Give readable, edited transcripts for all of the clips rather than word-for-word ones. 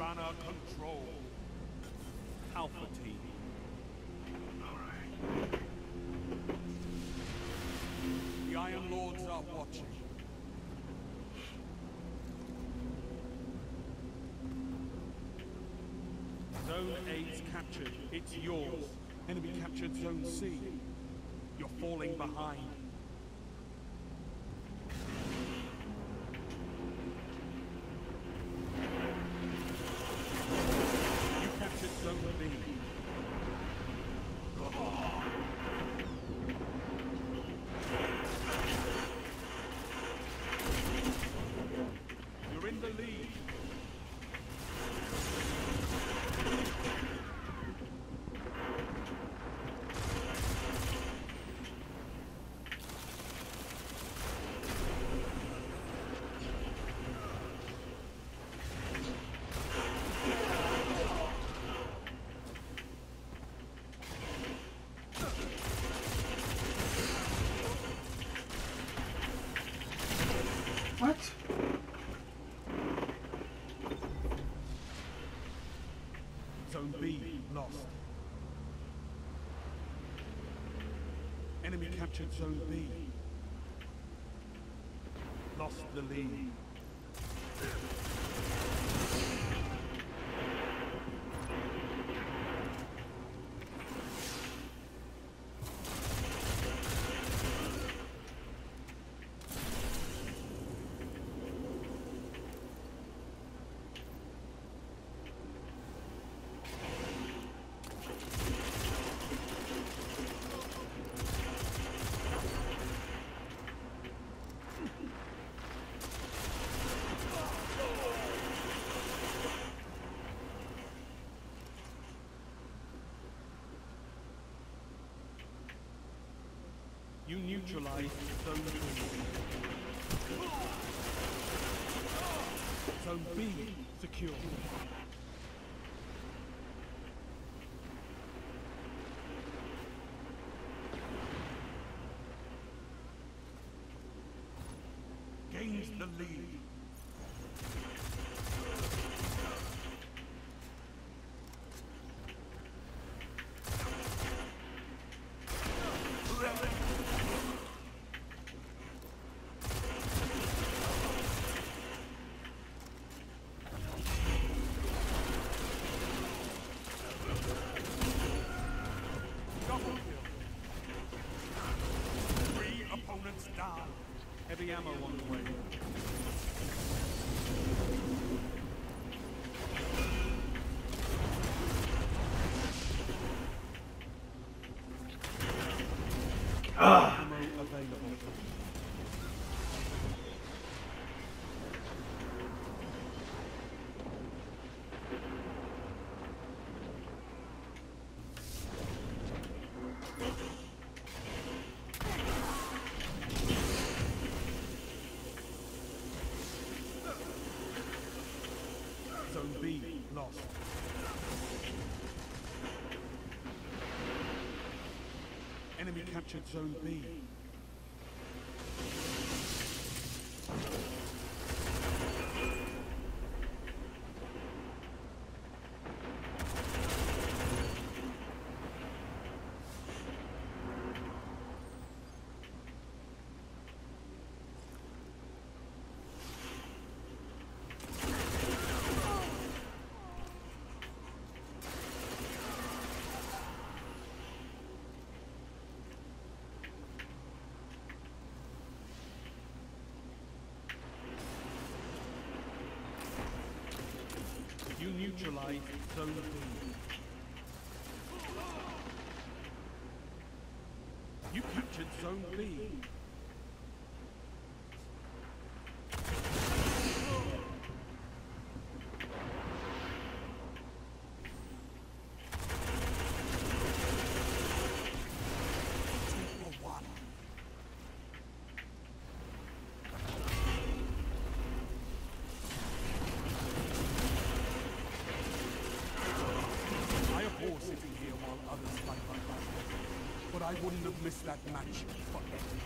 banner control. Alpha team. Alright. The Iron Lords are watching. Zone A's captured. It's yours. Enemy captured Zone C. You're falling behind. You captured Zone B. You're in the lead. What? Zone B lost. Enemy captured Zone B. Lost the lead. You neutralized Zone B. Zone B secure. Gains the lead. Down. Heavy ammo on the way. Ammo available. Zone B lost. Enemy captured Zone B. You neutralize Zone B. You captured Zone B. Sitting here while others fight my battle, but I wouldn't have missed that match for anything.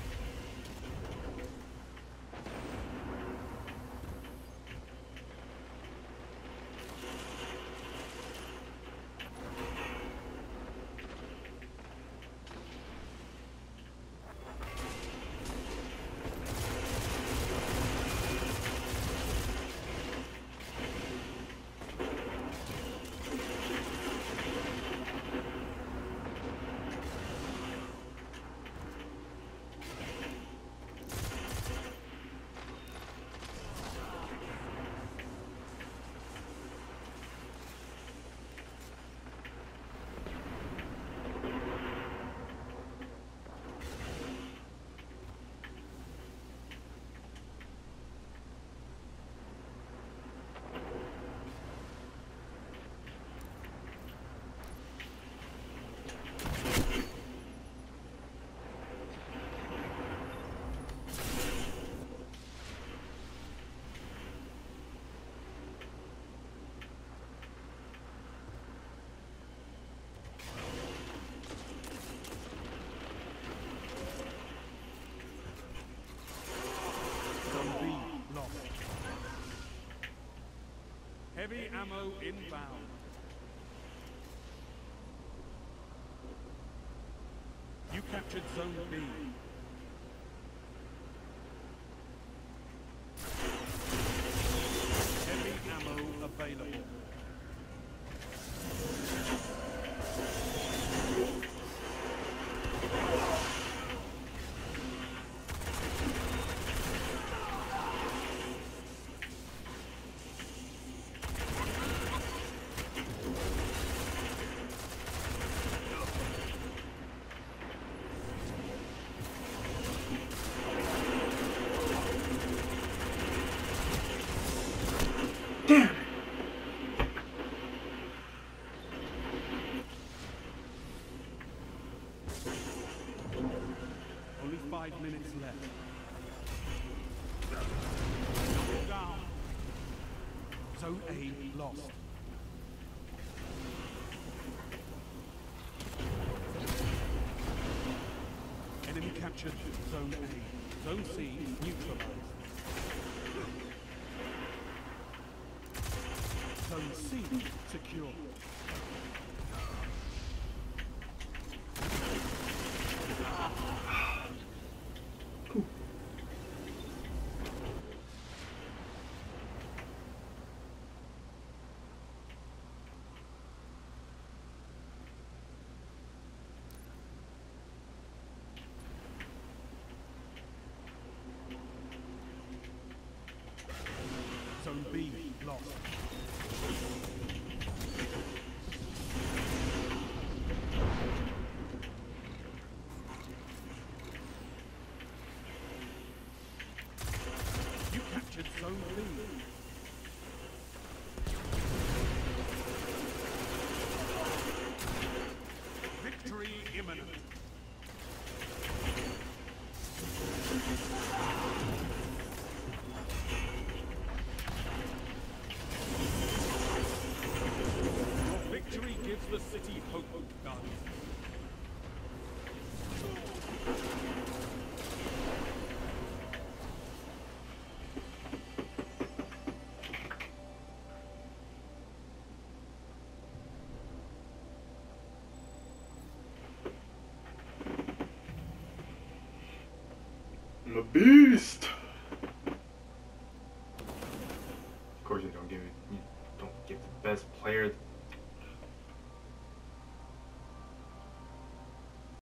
Heavy ammo inbound. You captured Zone B. Heavy ammo available. Damn. Only 5 minutes left. Knock down. Zone A lost. Enemy captured Zone A. Zone C neutralized. Zone C secure. Zone B lost. You captured Zone B. Victory imminent. Your victory gives the city hope, Guardian. I'm a beast. Of course, you don't give the best player